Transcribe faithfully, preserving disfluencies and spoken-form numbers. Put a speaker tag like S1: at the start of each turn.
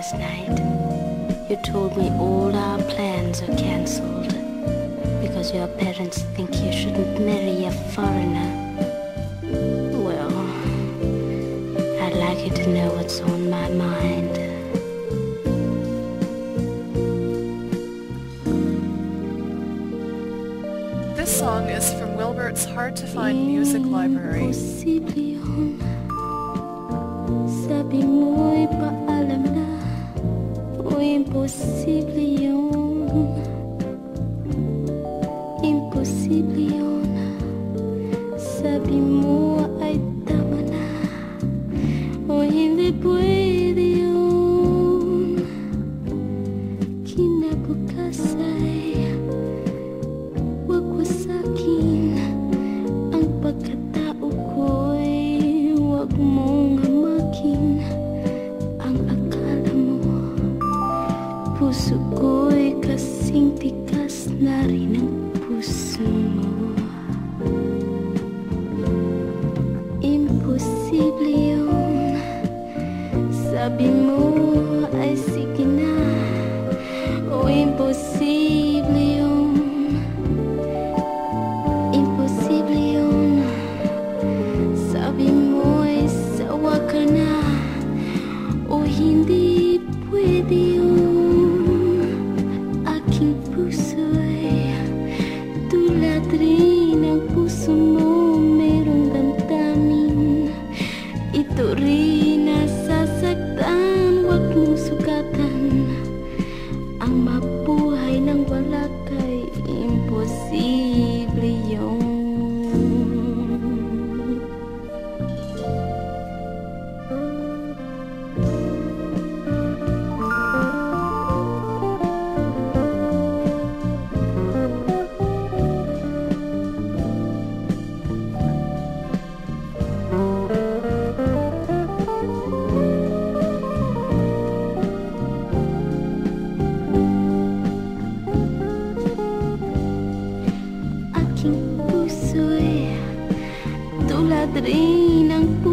S1: last night. You told me all our plans are cancelled because your parents think you shouldn't marry a foreigner. Well, I'd like you to know what's on my mind.
S2: This song is from Wilbert's hard-to-find music library.
S1: Imposible yon, sabi mo'y paalam na. O imposible yon, imposible yon, sabi mo ay tama na. O hindi pwede yon, kinabukasan wag wasakin ang pagkatao ko'y wag mong hamakin ang akala mo. Puso ko'y kasing tikas na rin ang puso mo. Imposible yun, sabi mo ay sige na. O imposible yun, imposible yun, sabi mo ay sawa ka na. O hindi pwede yun, aking puso'y tulad rin ang puso mo, merong damdamin. Ito rin nasasaktan, wag mong sugatan. Ang mabuhay ng wala kay imposible yun. Aking puso'y tulad rin ang puso